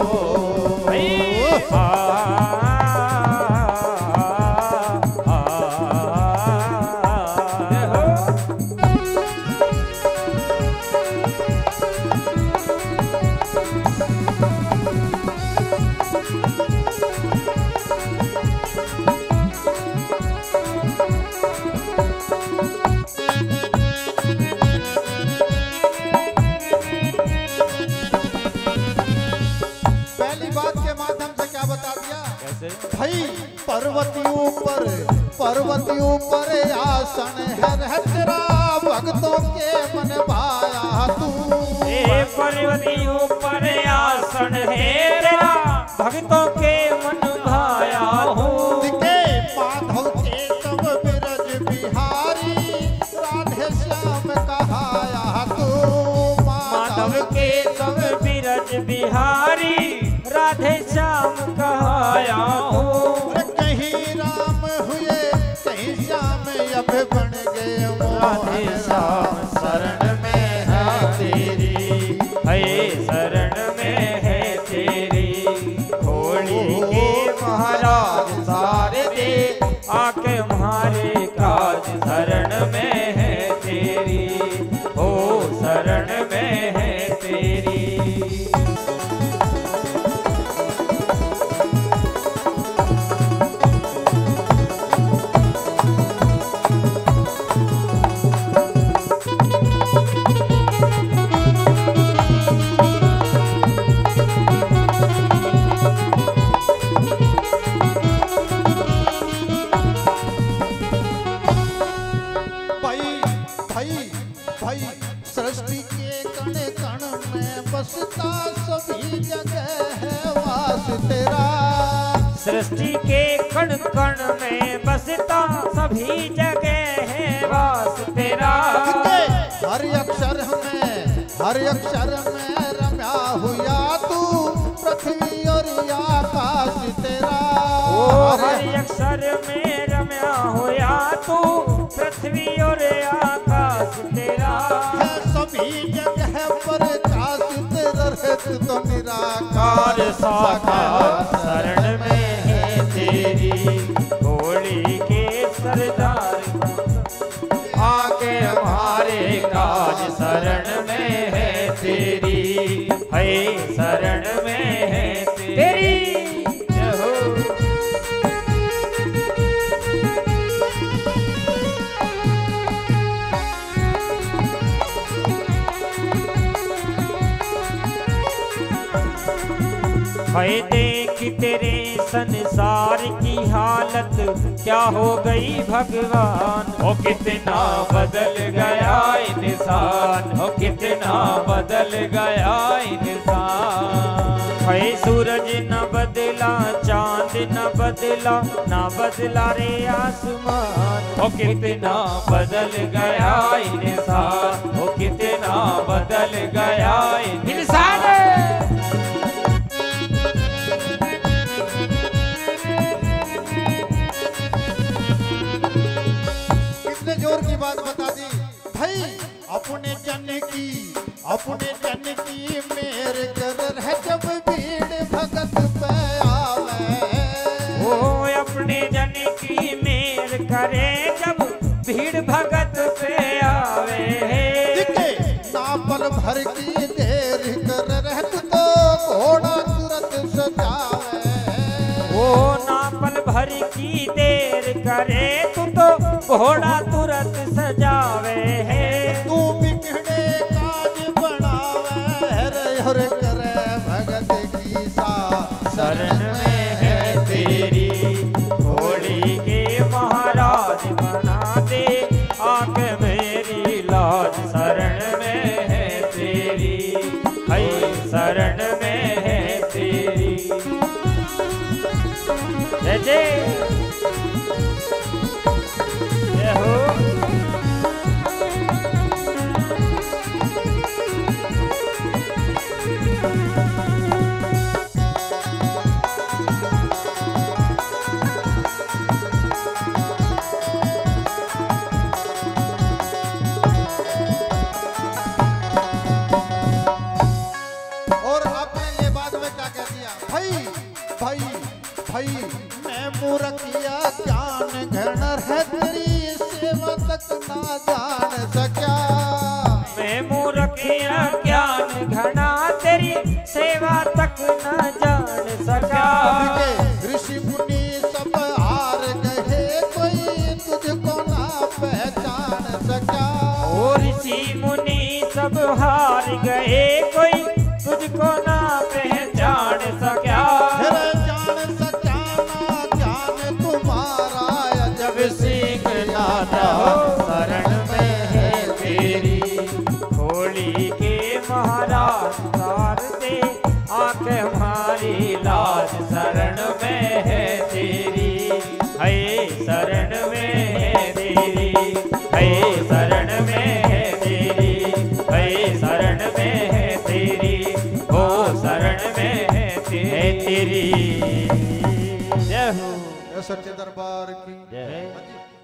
पर्वती ऊपर आसन है तेरा भक्तों के मन भाया तू। पर्वती ऊपर आसन है तेरा भक्तों के मन भाया हूँ। माधव के तब बिरज बिहारी राधे श्याम कहाया तू। माधव के तब बिरज बिहारी राधे श्याम कहाया हूँ। अब बन गए राधे श्याम शरण में है तेरी, है शरण में है तेरी। होली के महाराज सारे दे आके हमारे काज शरण में है तेरी, हो शरण में है तेरी। सृष्टि के कण कण में बसता सभी जगह है वास तेरा। सृष्टि के कण कण में बसता सभी जगह है वास तेरा। हर अक्षर में रम्या हुआ तू पृथ्वी और आकाश तेरा। हर अक्षर में रम्या हुआ तू पृथ्वी और आकाश तेरा। सभी जगह पर काश तेरा रहत तो निराकार साकार शरण में है तेरी। होली के सरदार आके हमारे काज शरण में है तेरी, है शरण में है तेरी। है देख तेरे संसार की हालत क्या हो गई भगवान। हो कितना बदल गया इंसान, हो कितना बदल गया इंसान। है सूरज न बदला चांद न बदला, न बदला रे आसमान। हो कितना बदल गया इंसान, हो कितना बदल गया इंसान। जोर की बात बता दी भाई। अपने जन की मेरे कर है जब भीड़ भगत पे आवे। ओ अपने जन की मेर करे जब भीड़ भगत पे आवे। ना पल भर की देर कर रहत तो घोड़ा तुरंत सजावे। ओ ना पल भर की देर करे तू तो घोड़ा तुरंत सजावे है। तू बिगड़े काज बनावे रे करे भगत की सा शरण में है तेरी। होली के महाराज बना दे आके मेरी लाज शरण में है तेरी, है शरण में है तेरी। जय जय हो। किया भाई भाई भाई मैं मूर्खिया ज्ञान घन है तेरी सेवा तक ना जान सका। मैं मूर्खिया ज्ञान घना तेरी सेवा तक न जान सका। ऋषि मुनि सब हार गए कोई तुझको ना पहचान सका। ओ ऋषि मुनि सब हार गए कोई तुझको ना पहचान सका। जान सका ना ज्ञान तुम्हारा जब सीखना रहो शरण में है तेरी। होली के महाराज तार दे आंख हमारी लाज शरण में है तेरी। है शरण में है तेरी। है शरण में है तेरी। है शरण में है तेरी। हो शरण में है तेरी। जय हो सच्चे दरबार की जय।